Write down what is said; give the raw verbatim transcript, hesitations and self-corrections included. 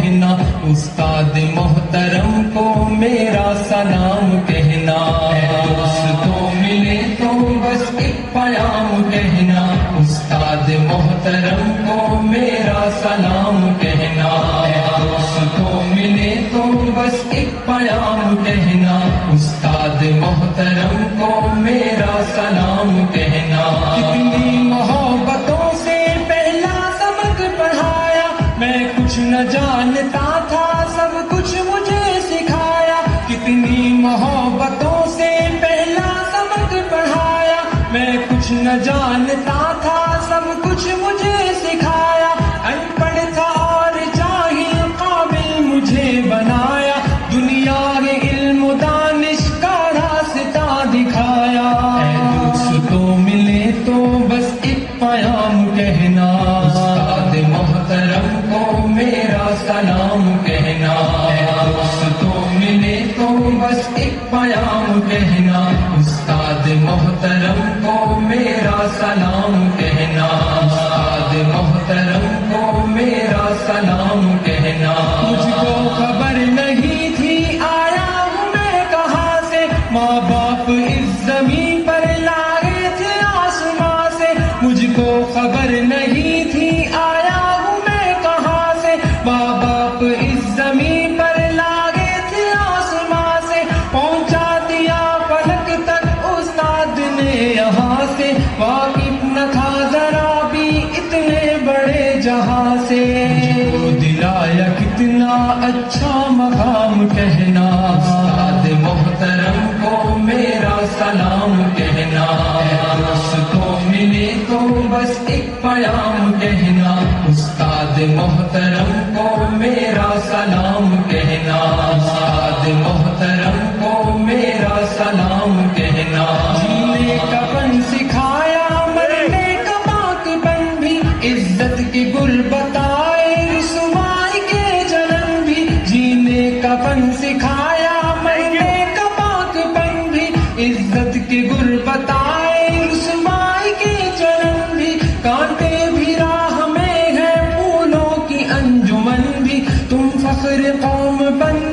کہنا، استاد محترم کو میرا سلام کہنا، دوستوں ملے تو بس ایک پیام کہنا، استاد محترم کو میرا سلام کہنا، دوستوں ملے تو بس ایک پیام کہنا، استاد محترم کو میرا سلام کہنا۔ کتنی محبتوں سے پہلا سبق پڑھایا، میں کچھ نہ جانتا تھا سب کچھ مجھے سکھایا، کتنی محبتوں سے پہلا سبق پڑھایا، میں کچھ نہ جانتا تھا سب کچھ مجھے سکھایا، ان پڑھ تھا اور جاہل قابل مجھے بنایا، دنیا کے علم و دانش کا راستہ دکھایا۔ اے دوستوں ملے تو بس ایک پیام کہنا، استاد محترم کو میرا سلام کہنا، اے دوستوں ملے تو بس ایک پیام کہنا، استاد محترم کو میرا سلام کہنا، استاد محترم کو میرا سلام کہنا۔ مجھ کو خبر نہیں تھی آیا ہوں میں کہاں سے، ماں باپ اس زمین پر لائے تھے آسماں سے، مجھ کو خبر نہیں تھی آیا ہوں میں کہاں سے، ماں باپ اس زمین پر لائے تھے آسماں سے، پہنچا دیا فلک تک استاد نے یہاں سے، واقف نہ تھا ذرا بھی اتنے بڑے جہاں سے، مجھ کو دلایا کتنا اچھا مقام کہنا، استاد محترم کو میرا سلام کہنا، اے دوستوں ملے تو بس ایک پیام کہنا، استاد محترم کو میرا سلام کہنا، استاد محترم کو میرا سلام کہنا۔ جینے کا فن سکھایا مرنے کا پاک پن بھی، عزت کی گل بتائے رسوائی کے جنم بھی، جینے کا فن سکھایا مرنے کا پاک پن بھی، عزت کی گل بتائے رسوائی کے جنم بھی، کانٹے بھی راہ میں ہے پھولوں کی انجمن بھی، تم فخر قوم بن